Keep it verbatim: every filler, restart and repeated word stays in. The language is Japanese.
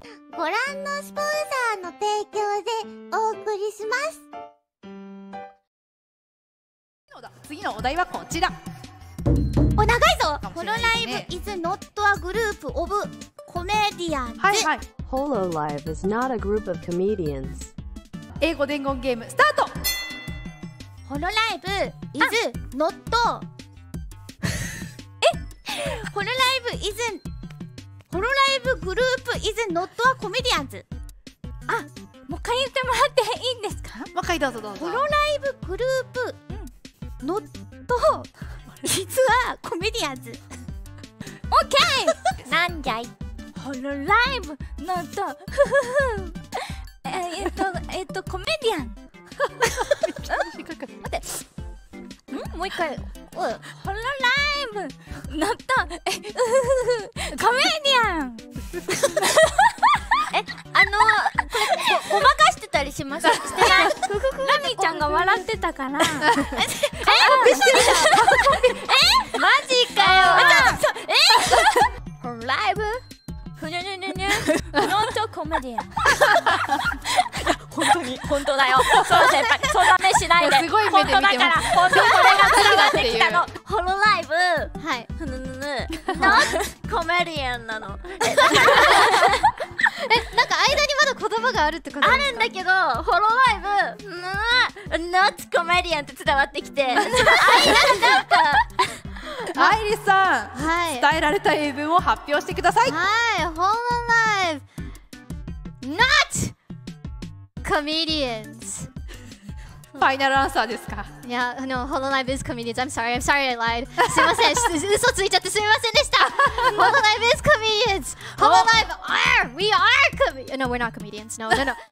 ご覧のスポンサーの提供でお送りします。 次のお題はこちら。 お、長いぞ。ホロライブ is not a group of comedians。 はいはい。 Hololive is not a group of comedians。 英語伝言ゲームスタート。 ホロライブ is not えホロライブ is ホロライブグループ is not a comedians。あ、もう一回言ってもらっていいんですか？ もう一回どうぞどうぞ。 ホロライブグループ、うん、ノット実はコメディアンズ。オッケー。なんじゃい。ホロライブノットえっとえっとコメディアン。待って。ん？もう一回。おい。ホロライブノットえコメディアン。え、あのこれごまかしてたりします？してない。ラミちゃんが笑ってたから。え、え、びっくりした。え、マジかよ。え、ホロライブふにゅにゅにゅにゅノットコメディアン。本当に本当だよ。そう先輩、そんな目しないで。 すごい目で見てます。 本当だから、本当これが繋がってきたの。ホロライブ、はい、ふぬぬぬ、ノットコメディアンなの。え、なんか間にまだ言葉があるってことですか？あるんだけど、ホロライブ、ノットコメディアンって伝わってきて、間になんか。 アイリスさん、 はい、 伝えられた英文を発表してください。 はい、ホロライブ not comedians。 ファイナルアンサーですか？ いや、あの、ホロライブ is comedians。I'm sorry, I'm sorry I lied。すいません、嘘ついちゃってすみませんでした。ホロライブ is comedians。ホロライブ are we are comedians。No, we're not comedians. No, no, no.